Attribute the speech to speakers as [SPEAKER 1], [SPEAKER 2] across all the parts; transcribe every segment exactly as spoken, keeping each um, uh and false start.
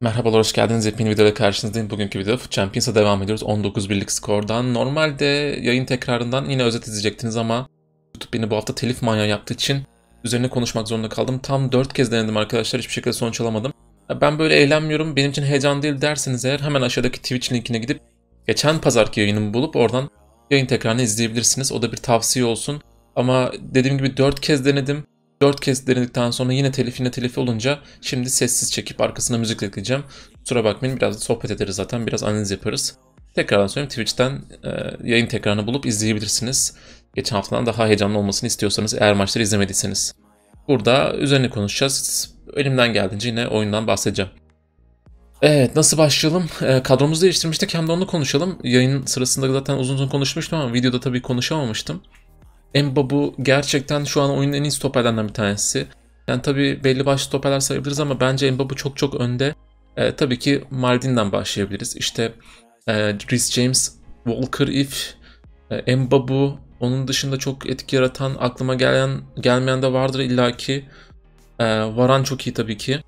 [SPEAKER 1] Merhabalar, hoş geldiniz. Yepyeni videoda karşınızdayım. Bugünkü videoda Foot Champions'a devam ediyoruz. on dokuz birlik skordan. Normalde yayın tekrarından yine özet izleyecektiniz ama YouTube beni bu hafta telif manyağı yaptığı için üzerine konuşmak zorunda kaldım. Tam dört kez denedim arkadaşlar. Hiçbir şekilde sonuç alamadım. Ben böyle eğlenmiyorum. Benim için heyecan değil derseniz eğer hemen aşağıdaki Twitch linkine gidip geçen pazarki yayınımı bulup oradan yayın tekrarını izleyebilirsiniz. O da bir tavsiye olsun. Ama dediğim gibi dört kez denedim. dört kez denedikten sonra yine telif yine telif olunca şimdi sessiz çekip arkasına müzik ekleyeceğim. Kusura bakmayın, biraz da sohbet ederiz zaten, biraz analiz yaparız. Tekrardan söyleyeyim, Twitch'ten e, yayın tekrarını bulup izleyebilirsiniz. Geçen haftadan daha heyecanlı olmasını istiyorsanız, eğer maçları izlemediyseniz. Burada üzerine konuşacağız. Elimden geldiğince yine oyundan bahsedeceğim. Evet, nasıl başlayalım? E, kadromuzu değiştirmiştik, hem de onu konuşalım. Yayın sırasında zaten uzun uzun konuşmuştum ama videoda tabii konuşamamıştım. Mbabu gerçekten şu an oyunun en iyi stoperlerinden bir tanesi. Yani tabii belli başlı stoperler sayabiliriz ama bence Mbabu çok çok önde. Ee, tabii ki Maldini'den başlayabiliriz. İşte e, Reece James, Walker If, e, Mbabu, onun dışında çok etki yaratan, aklıma gelen gelmeyen de vardır illaki. E, Varane çok iyi tabii ki.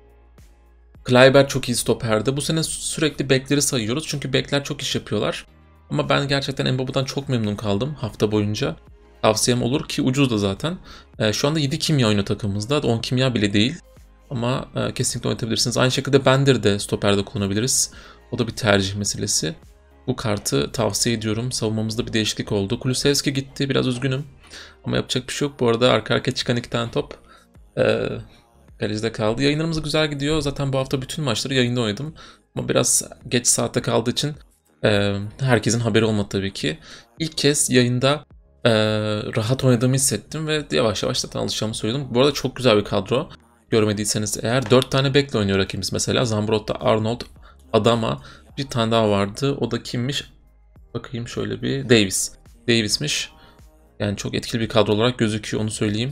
[SPEAKER 1] Kluivert çok iyi stoperdi. Bu sene sürekli bekleri sayıyoruz çünkü bekler çok iş yapıyorlar. Ama ben gerçekten Mbabu'dan çok memnun kaldım hafta boyunca. Tavsiyem olur ki ucuz da zaten. E, şu anda yedi kimya oyunu takımımızda. on kimya bile değil. Ama e, kesinlikle oynatabilirsiniz. Aynı şekilde Bender de stoperde kullanabiliriz. O da bir tercih meselesi. Bu kartı tavsiye ediyorum. Savunmamızda bir değişiklik oldu. Kulusevski gitti. Biraz üzgünüm. Ama yapacak bir şey yok. Bu arada arka arkaya çıkan iki tane top e, kalecide kaldı. Yayınlarımız güzel gidiyor. Zaten bu hafta bütün maçları yayında oynadım. Ama biraz geç saatte kaldığı için e, herkesin haberi olmadı tabii ki. İlk kez yayında e, rahat oynadığımı hissettim ve yavaş yavaş zaten alışacağımı söyledim. Bu arada çok güzel bir kadro. Görmediyseniz eğer, dört tane bekle oynuyor rakibimiz mesela. Zambrotta, Arnold, Adama, bir tane daha vardı. O da kimmiş? Bakayım şöyle bir. Davis. Davis'miş. Yani çok etkili bir kadro olarak gözüküyor, onu söyleyeyim.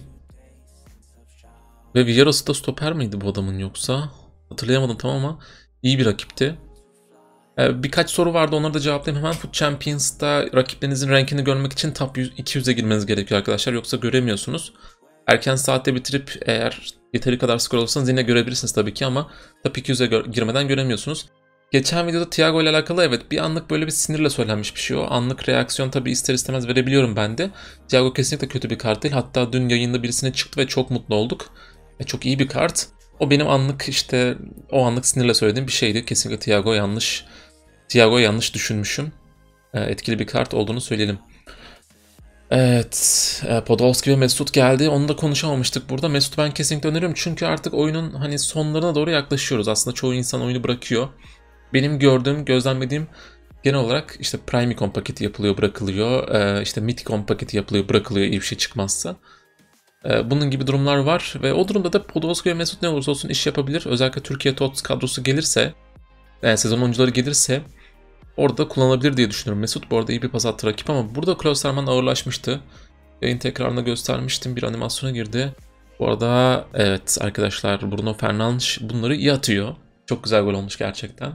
[SPEAKER 1] Ve Villarası da stoper miydi bu adamın yoksa? Hatırlayamadım tam ama iyi bir rakipti. Ee, birkaç soru vardı, onları da cevaplayayım hemen. Foot Champions'ta rakiplerinizin rankini görmek için top iki yüze girmeniz gerekiyor arkadaşlar. Yoksa göremiyorsunuz. Erken saatte bitirip eğer yeteri kadar skor alırsanız yine görebilirsiniz tabii ki ama top iki yüze gö girmeden göremiyorsunuz. Geçen videoda Thiago ile alakalı evet bir anlık böyle bir sinirle söylenmiş bir şey o. Anlık reaksiyon tabii ister istemez verebiliyorum ben de. Thiago kesinlikle kötü bir kart değil. Hatta dün yayında birisine çıktı ve çok mutlu olduk. E, çok iyi bir kart. O benim anlık işte o anlık sinirle söylediğim bir şeydi. Kesinlikle Thiago yanlış. Thiago yanlış düşünmüşüm. E, etkili bir kart olduğunu söyleyelim. Evet, e, Podolski ve Mesut geldi. Onu da konuşamamıştık burada. Mesut'u ben kesinlikle öneriyorum çünkü artık oyunun hani sonlarına doğru yaklaşıyoruz. Aslında çoğu insan oyunu bırakıyor. Benim gördüğüm, gözlemlediğim genel olarak işte Prime Icon paketi yapılıyor, bırakılıyor. E, işte Mythicon paketi yapılıyor, bırakılıyor iyi bir şey çıkmazsa. E, bunun gibi durumlar var ve o durumda da Podolski ve Mesut ne olursa olsun iş yapabilir. Özellikle Türkiye TOTS kadrosu gelirse, yani sezon oyuncuları gelirse orada kullanılabilir diye düşünüyorum. Mesut bu arada iyi bir pas attı rakip ama burada Kloosterman ağırlaşmıştı. Yayın tekrarında göstermiştim. Bir animasyona girdi. Bu arada evet arkadaşlar, Bruno Fernandes bunları iyi atıyor. Çok güzel gol olmuş gerçekten.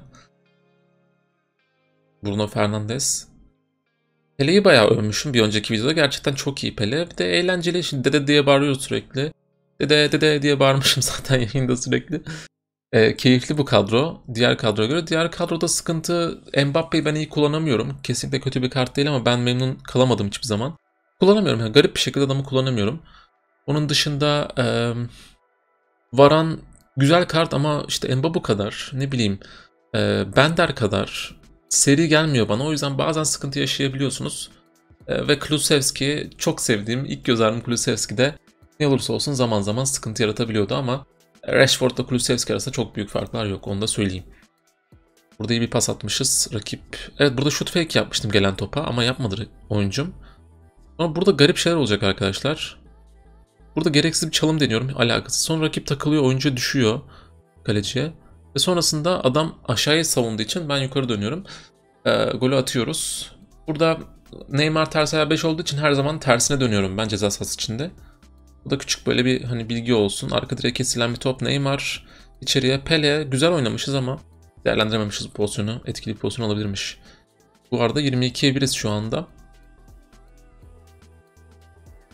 [SPEAKER 1] Bruno Fernandes. Pele'yi bayağı övmüşüm bir önceki videoda. Gerçekten çok iyi Pele. Bir de eğlenceli. Şimdi dede diye bağırıyor sürekli. Dede dede diye bağırmışım zaten yayında sürekli. E, keyifli bu kadro. Diğer kadroya göre. Diğer kadroda sıkıntı, Mbappe'yi ben iyi kullanamıyorum. Kesinlikle kötü bir kart değil ama ben memnun kalamadım hiçbir zaman. Kullanamıyorum. Yani garip bir şekilde adamı kullanamıyorum. Onun dışında e, Varane güzel kart ama işte Mbappé kadar, ne bileyim, e, Bender kadar seri gelmiyor bana. O yüzden bazen sıkıntı yaşayabiliyorsunuz. E, ve Kulusevski çok sevdiğim, ilk göz ağrım Kulusevski'de ne olursa olsun zaman zaman sıkıntı yaratabiliyordu ama Rashford'la Kulusevski arasında çok büyük farklar yok, onu da söyleyeyim. Burada iyi bir pas atmışız rakip. Evet, burada shoot fake yapmıştım gelen topa ama yapmadı oyuncum. Ama burada garip şeyler olacak arkadaşlar. Burada gereksiz bir çalım deniyorum, alakasız. Sonra rakip takılıyor, oyuncu düşüyor kaleciye. Ve sonrasında adam aşağıya savunduğu için ben yukarı dönüyorum. E, golü atıyoruz. Burada Neymar ters ayağı beş olduğu için her zaman tersine dönüyorum ben ceza sahası içinde. Bu da küçük böyle bir hani bilgi olsun. Arka direğe kesilen bir top. Neymar içeriye. Pele. Güzel oynamışız ama değerlendirememişiz bu pozisyonu. Etkili bir pozisyon olabilirmiş. Bu arada yirmi ikiye biriz şu anda.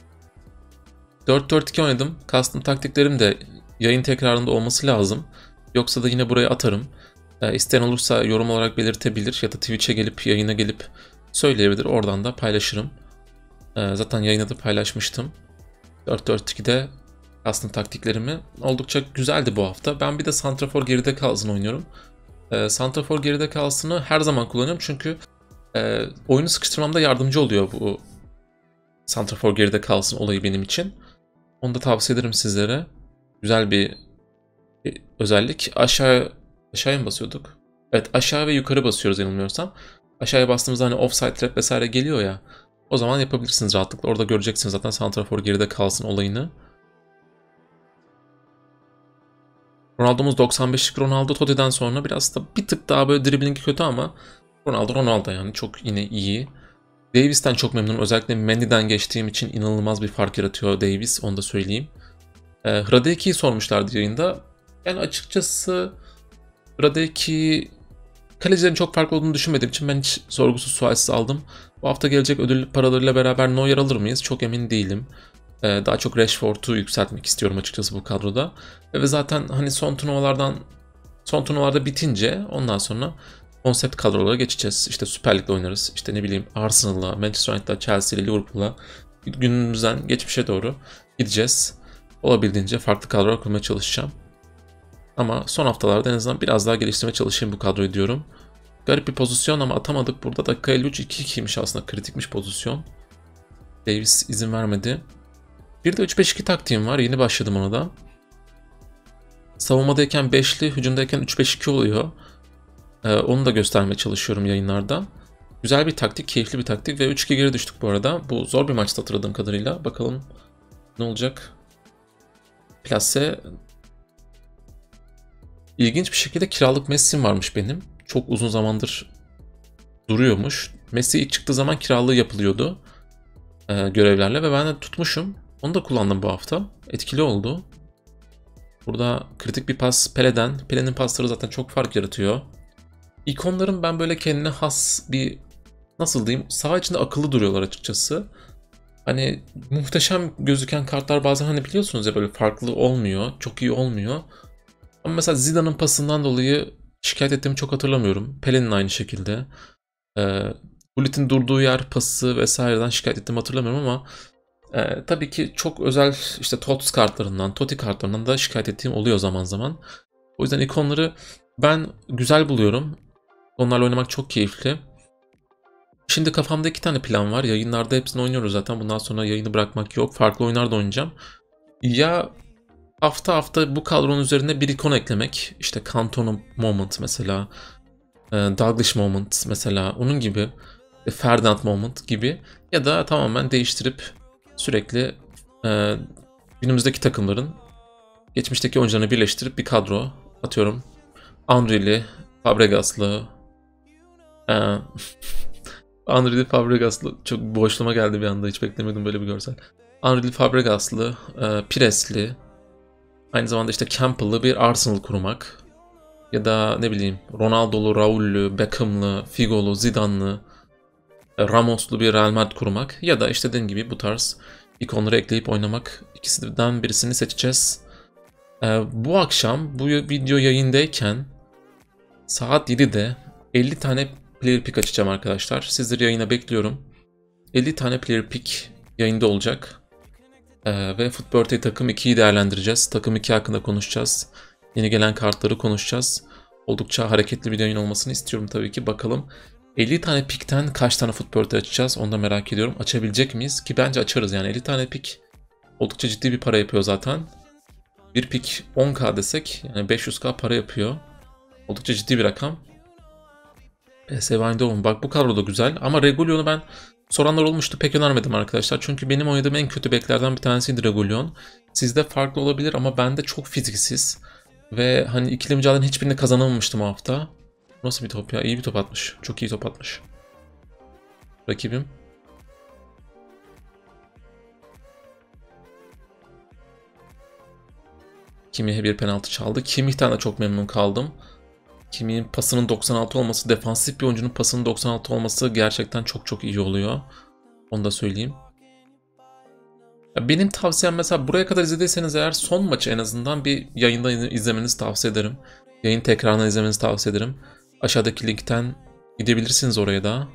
[SPEAKER 1] dört dört iki oynadım. Custom taktiklerim de yayın tekrarında olması lazım. Yoksa da yine buraya atarım. E, isteyen olursa yorum olarak belirtebilir ya da Twitch'e gelip yayına gelip söyleyebilir. Oradan da paylaşırım. E, zaten yayında da paylaşmıştım. dört dört iki'de aslında taktiklerimi. Oldukça güzeldi bu hafta. Ben bir de Santrafor geride kalsın oynuyorum. E, Santrafor geride kalsını her zaman kullanıyorum çünkü e, oyunu sıkıştırmamda yardımcı oluyor bu Santrafor geride kalsın olayı benim için. Onu da tavsiye ederim sizlere. Güzel bir, bir özellik. Aşağı aşağıya mı basıyorduk? Evet, aşağı ve yukarı basıyoruz yanılmıyorsam. Aşağıya bastığımızda hani offside trap vesaire geliyor ya. O zaman yapabilirsiniz rahatlıkla. Orada göreceksiniz zaten Santrafor geride kalsın olayını. Ronaldo'muz doksan beşlik Ronaldo. Totti'den sonra biraz da bir tık daha böyle driblingi kötü ama Ronaldo Ronaldo yani çok yine iyi. Davies'ten çok memnunum. Özellikle Mendy'den geçtiğim için inanılmaz bir fark yaratıyor Davies. Onu da söyleyeyim. E, Hradeki'yi sormuşlardı yayında. Yani açıkçası Hradeki kalecilerin çok farklı olduğunu düşünmediğim için ben hiç sorgusuz sualsiz aldım. Bu hafta gelecek ödül paralarıyla beraber Neuer alır mıyız? Çok emin değilim. Ee, daha çok Rashford'u yükseltmek istiyorum açıkçası bu kadroda. Ve zaten hani son turnuvalardan son turnuvalarda bitince ondan sonra konsept kadrolara geçeceğiz. İşte Süper Lig'de oynarız. İşte ne bileyim Arsenal'la, Manchester United'la, Chelsea'yle, Liverpool'la günümüzden geçmişe doğru gideceğiz. Olabildiğince farklı kadrolar kurmaya çalışacağım. Ama son haftalarda en azından biraz daha geliştirmeye çalışayım bu kadroyu diyorum. Garip bir pozisyon ama atamadık burada. Dakika elli üç iki ikiymiş aslında, kritikmiş pozisyon. Davies izin vermedi. Bir de üç beş iki taktiğim var. Yeni başladım ona da. Savunmadayken beşli, hücumdayken üç beş iki oluyor. Ee, onu da göstermeye çalışıyorum yayınlarda. Güzel bir taktik, keyifli bir taktik ve üç iki geri düştük bu arada. Bu zor bir maçtı hatırladığım kadarıyla. Bakalım ne olacak. Plase. İlginç bir şekilde kiralık Messi'm varmış benim. Çok uzun zamandır duruyormuş. Messi ilk çıktığı zaman kiralığı yapılıyordu e, görevlerle ve ben de tutmuşum. Onu da kullandım bu hafta. Etkili oldu. Burada kritik bir pas Pele'den. Pele'nin pasları zaten çok fark yaratıyor. İkonların ben böyle kendine has bir, nasıl diyeyim, saha içinde akıllı duruyorlar açıkçası. Hani muhteşem gözüken kartlar bazen hani biliyorsunuz ya böyle farklı olmuyor. Çok iyi olmuyor. Ama mesela Zidane'ın pasından dolayı şikayet ettiğimi çok hatırlamıyorum. Pele'nin aynı şekilde. Ee, Gullit'in durduğu yer pası vesaireden şikayet ettiğimi hatırlamıyorum ama e, tabii ki çok özel işte T O T S kartlarından, Totti kartlarından da şikayet ettiğim oluyor zaman zaman. O yüzden ikonları ben güzel buluyorum. Onlarla oynamak çok keyifli. Şimdi kafamda iki tane plan var. Yayınlarda hepsini oynuyoruz zaten. Bundan sonra yayını bırakmak yok. Farklı oyunlarda oynayacağım. Ya hafta hafta bu kadronun üzerine bir ikon eklemek. İşte Cantona Moment mesela. Douglas Moment mesela. Onun gibi. Ferdinand Moment gibi. Ya da tamamen değiştirip sürekli e, günümüzdeki takımların geçmişteki oyuncularını birleştirip bir kadro atıyorum. Henry'li, Fabregas'lı, e, Henry'li, Fabregas'lı, çok boşluğuma geldi bir anda, hiç beklemiyordum böyle bir görsel. Henry'li, Fabregas'lı, e, Pires'li, aynı zamanda işte Campbell'lı bir Arsenal kurmak. Ya da ne bileyim Ronaldo'lu, Raul'lü, Beckham'lı, Figo'lu, Zidane'lı, Ramos'lu bir Real Madrid kurmak. Ya da işte dediğim gibi bu tarz ikonları ekleyip oynamak. İkisinden birisini seçeceğiz. Ee, bu akşam bu video yayındayken saat yedide elli tane player pick açacağım arkadaşlar. Sizleri yayına bekliyorum. elli tane player pick yayında olacak. Ee, ve Foot Birthday takım ikiyi değerlendireceğiz. Takım iki hakkında konuşacağız. Yeni gelen kartları konuşacağız. Oldukça hareketli bir yayın olmasını istiyorum tabii ki. Bakalım elli tane pickten kaç tane Foot Birthday açacağız? Onu da merak ediyorum. Açabilecek miyiz? Ki bence açarız yani. elli tane pick oldukça ciddi bir para yapıyor zaten. Bir pick on K desek yani beş yüz K para yapıyor. Oldukça ciddi bir rakam. P S V Eindhoven. Bak bu kadro da güzel. Ama Reguilon'u ben soranlar olmuştu. Pek önermedim arkadaşlar. Çünkü benim oynadığım en kötü beklerden bir tanesiydi Reguilon. Sizde farklı olabilir ama bende çok fiziksiz. Ve hani ikili mücadelenin hiçbirini kazanamamıştım o hafta. Nasıl bir top ya? İyi bir top atmış. Çok iyi top atmış. Rakibim. Kimmih'e bir penaltı çaldı. Kimmih'ten de çok memnun kaldım. Kimmih'in pasının doksan altı olması, defansif bir oyuncunun pasının doksan altı olması gerçekten çok çok iyi oluyor. Onu da söyleyeyim. Ya benim tavsiyem mesela buraya kadar izlediyseniz eğer son maçı en azından bir yayında izlemenizi tavsiye ederim. Yayın tekrarını izlemenizi tavsiye ederim. Aşağıdaki linkten gidebilirsiniz oraya da.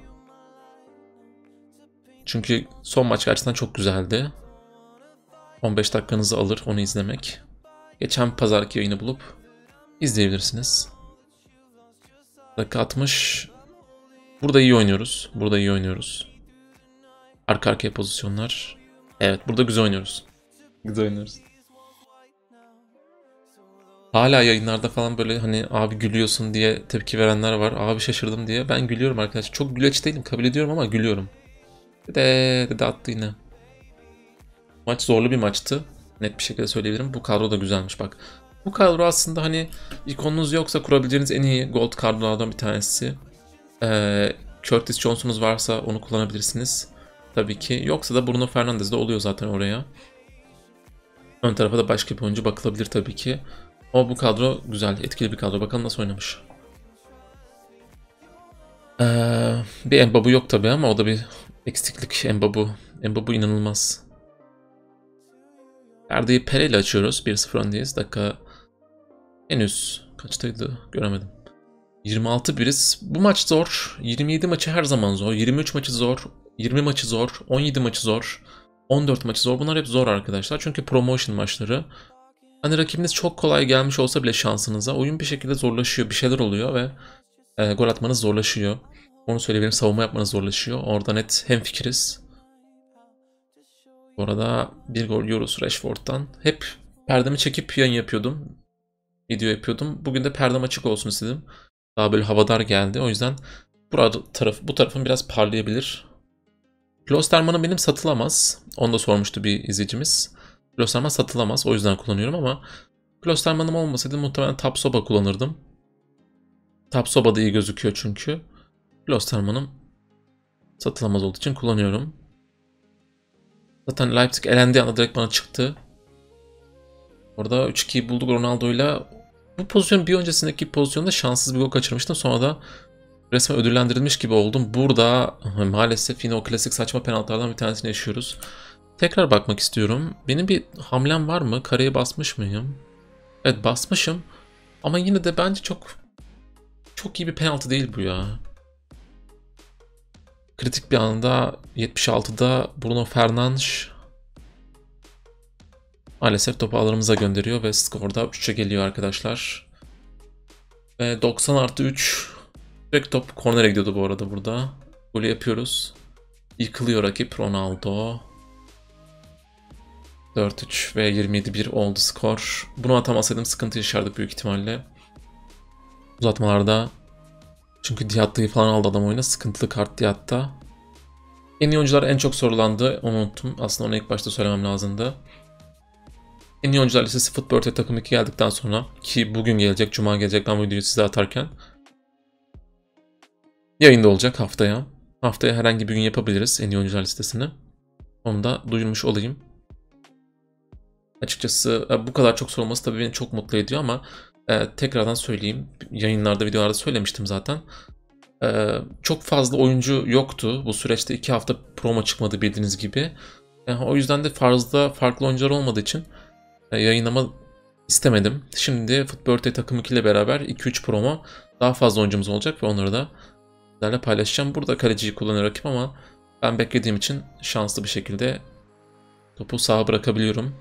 [SPEAKER 1] Çünkü son maç gerçekten çok güzeldi. on beş dakikanızı alır onu izlemek. Geçen pazarki yayını bulup izleyebilirsiniz. Dakika altmış. Burada iyi oynuyoruz. Burada iyi oynuyoruz. Arka arkaya pozisyonlar. Evet, burada güzel oynuyoruz. Güzel oynuyoruz. Hala yayınlarda falan böyle hani abi gülüyorsun diye tepki verenler var. Abi şaşırdım diye. Ben gülüyorum arkadaşlar. Çok güleç değilim, kabul ediyorum ama gülüyorum. Dede dede attı yine. Maç zorlu bir maçtı. Net bir şekilde söyleyebilirim. Bu kadro da güzelmiş bak. Bu kadro aslında hani ikonunuz yoksa kurabileceğiniz en iyi gold kadrolardan bir tanesi. Ee, Curtis Jones'unuz varsa onu kullanabilirsiniz. Tabii ki. Yoksa da Bruno Fernandes de oluyor zaten oraya. Ön tarafa da başka bir oyuncu bakılabilir tabii ki. Ama bu kadro güzel, etkili bir kadro. Bakalım nasıl oynamış. Ee, bir Mbabu yok tabii ama o da bir eksiklik. Mbabu. Mbabu inanılmaz. Perdeyi Pele ile açıyoruz. bir sıfır öndeyiz. Dakika henüz kaçtaydı göremedim. yirmi altı biriz. Bu maç zor. yirmi yedi maçı her zaman zor. yirmi üç maçı zor. yirmi maçı zor. on yedi maçı zor. on dört maçı zor. Bunlar hep zor arkadaşlar. Çünkü promotion maçları. Hani rakibiniz çok kolay gelmiş olsa bile şansınıza oyun bir şekilde zorlaşıyor. Bir şeyler oluyor ve e, gol atmanız zorlaşıyor. Onu söyleyebilirim. Savunma yapmanız zorlaşıyor. Orada net hemfikiriz. Bu arada bir gol yiyoruz Rashford'dan. Hep perdemi çekip yayın yapıyordum. Video yapıyordum. Bugün de perdem açık olsun istedim. Daha böyle havadar geldi. O yüzden burada taraf, bu tarafım biraz parlayabilir. Klosterman'ım benim satılamaz. Onu da sormuştu bir izleyicimiz. Klosterman satılamaz. O yüzden kullanıyorum ama Klosterman'ım olmasaydı muhtemelen Tapsoba kullanırdım. Tapsoba da iyi gözüküyor çünkü. Klosterman'ım satılamaz olduğu için kullanıyorum. Zaten Leipzig elendiği anda direkt bana çıktı. Orada üç ikiyi bulduk Ronaldo'yla. Bu pozisyon bir öncesindeki pozisyonda şanssız bir gol kaçırmıştım. Sonra da resmen ödüllendirilmiş gibi oldum. Burada maalesef yine o klasik saçma penaltılardan bir tanesini yaşıyoruz. Tekrar bakmak istiyorum. Benim bir hamlem var mı? Kareye basmış mıyım? Evet basmışım. Ama yine de bence çok çok iyi bir penaltı değil bu ya. Kritik bir anda yetmiş altıda Bruno Fernandes maalesef topu ağlarımıza gönderiyor ve skorda üç üçe geliyor arkadaşlar. Ve doksan artı üç. Direkt top kornere gidiyordu bu arada burada. Golü yapıyoruz. Yıkılıyor rakip Ronaldo. dört üç ve yirmi yedi bir oldu skor. Bunu atamasaydım sıkıntı yaşardık büyük ihtimalle. Uzatmalarda. Çünkü Diatta'yı falan aldı adam oyuna. Sıkıntılı kart Diatta. En iyi oyuncular en çok sorulandı. Onu unuttum. Aslında onu ilk başta söylemem lazımdı. En iyi oyuncular listesi Footbird takım iki geldikten sonra ki bugün gelecek, cuma gelecek ben bu videoyu size atarken yayında olacak haftaya. Haftaya herhangi bir gün yapabiliriz en iyi oyuncular listesini. Onu da duyurmuş olayım. Açıkçası bu kadar çok sorulması tabii beni çok mutlu ediyor ama e, tekrardan söyleyeyim. Yayınlarda, videolarda söylemiştim zaten. E, çok fazla oyuncu yoktu. Bu süreçte iki hafta promo çıkmadı bildiğiniz gibi. E, o yüzden de fazla farklı oyuncular olmadığı için e, yayınlama istemedim. Şimdi Footbird takım iki ile beraber iki üç promo daha fazla oyuncumuz olacak ve onları da sizlerle paylaşacağım. Burada kaleciyi kullanıyor rakip ama ben beklediğim için şanslı bir şekilde topu sağa bırakabiliyorum.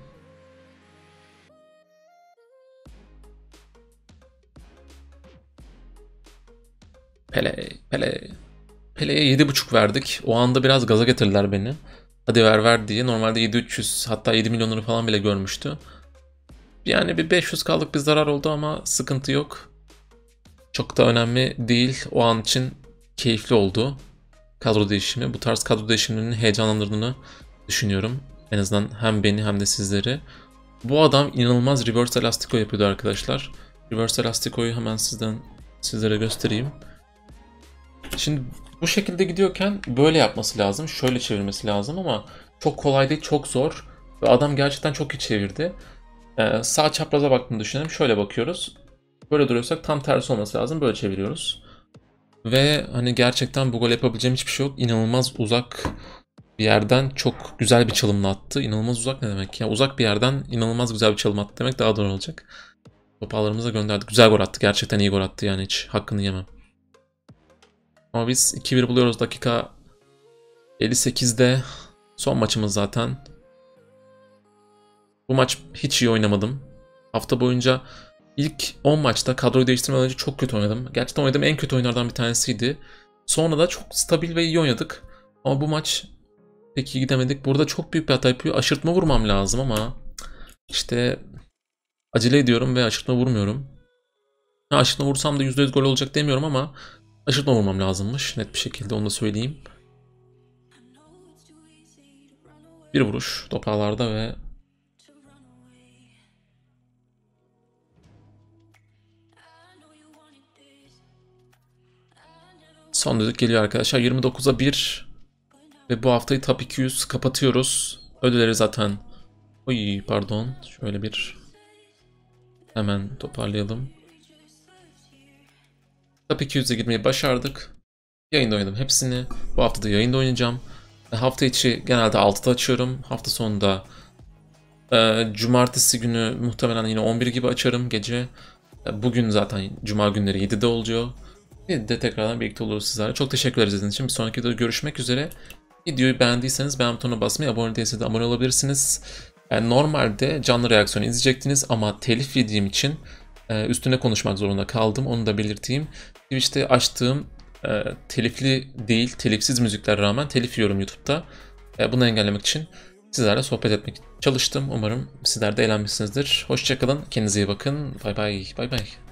[SPEAKER 1] Pele, Pele. Pele'ye yedi buçuk verdik. O anda biraz gaza getirdiler beni. Hadi ver ver diye. Normalde yedi üç yüz hatta yedi milyonları falan bile görmüştü. Yani bir beş yüz kaldık bir zarar oldu ama sıkıntı yok. Çok da önemli değil. O an için keyifli oldu. Kadro değişimi. Bu tarz kadro değişimlerinin heyecanlandırdığını düşünüyorum. En azından hem beni hem de sizleri. Bu adam inanılmaz reverse elastico yapıyordu arkadaşlar. Reverse elastico'yu hemen sizden sizlere göstereyim. Şimdi bu şekilde gidiyorken böyle yapması lazım. Şöyle çevirmesi lazım ama çok kolay değil, çok zor. Ve adam gerçekten çok iyi çevirdi. Ee, sağ çapraza baktığını düşünelim. Şöyle bakıyoruz. Böyle duruyorsak tam tersi olması lazım. Böyle çeviriyoruz. Ve hani gerçekten bu gol yapabileceğim hiçbir şey yok. İnanılmaz uzak bir yerden çok güzel bir çalımla attı. İnanılmaz uzak ne demek ya? Uzak bir yerden inanılmaz güzel bir çalım attı demek daha doğru olacak. Top ağlarımıza gönderdik. Güzel gol attı. Gerçekten iyi gol attı yani, hiç hakkını yemem. Ama biz iki bir buluyoruz dakika elli sekizde. Son maçımız zaten. Bu maç hiç iyi oynamadım. Hafta boyunca ilk on maçta kadroyu değiştirmeden önce çok kötü oynadım. Gerçekten oynadığım en kötü oyunlardan bir tanesiydi. Sonra da çok stabil ve iyi oynadık. Ama bu maç pek iyi gidemedik. Burada çok büyük bir hata yapıyor. Aşırtma vurmam lazım ama işte acele ediyorum ve aşırtma vurmuyorum. Ha, aşırtma vursam da yüzde yüz gol olacak demiyorum ama aşırtma vurmam lazımmış. Net bir şekilde onu da söyleyeyim. Bir vuruş top ağlarda ve son düdük geliyor arkadaşlar. yirmi dokuza bir ve bu haftayı top iki yüz kapatıyoruz. Ödülleri zaten... Oy pardon. Şöyle bir hemen toparlayalım. Top iki yüze girmeyi başardık. Yayında oynadım hepsini. Bu hafta da yayında oynayacağım. Hafta içi genelde altıda açıyorum. Hafta sonunda e, cumartesi günü muhtemelen yine on bir gibi açarım gece. E, bugün zaten cuma günleri yedide oluyor. yedide tekrardan birlikte oluruz sizlerle. Çok teşekkürler izlediğiniz için. Bir sonraki videoda görüşmek üzere. Videoyu beğendiyseniz beğen butonuna basmayı, abone değilseniz de abone olabilirsiniz. Yani normalde canlı reaksiyon izleyecektiniz ama telif yediğim için e, üstüne konuşmak zorunda kaldım. Onu da belirteyim. Twitch'te açtığım e, telifli değil, telifsiz müzikler rağmen telif yiyorum YouTube'da. E, bunu engellemek için sizlerle sohbet etmek çalıştım. Umarım sizler de eğlenmişsinizdir. Hoşça kalın, kendinize iyi bakın. Bay bay, bay bay.